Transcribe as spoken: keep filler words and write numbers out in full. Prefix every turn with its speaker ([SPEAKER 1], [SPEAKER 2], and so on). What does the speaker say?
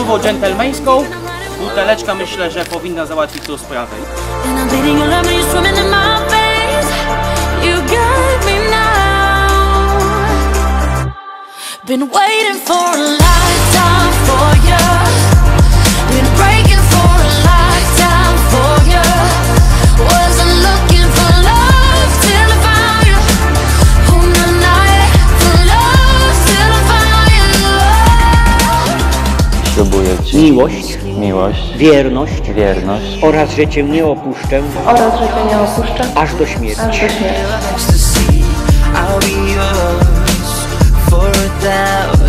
[SPEAKER 1] Słówko dżentelmeńską, buteleczka myślę, że powinna załatwić tą sprawę.
[SPEAKER 2] Been waiting for a lifetime for you. Been breaking for a lifetime for you. Wasn't looking for love till I found you. On the night for love till I found you.
[SPEAKER 3] Ślubuję Ci
[SPEAKER 4] miłość,
[SPEAKER 3] miłość,
[SPEAKER 4] wierność,
[SPEAKER 3] wierność
[SPEAKER 4] oraz że Cię nie opuszczę
[SPEAKER 5] oraz że Cię nie opuszczę
[SPEAKER 4] aż do śmierci.
[SPEAKER 5] aż do śmierci.
[SPEAKER 6] I'll be yours for a thousand.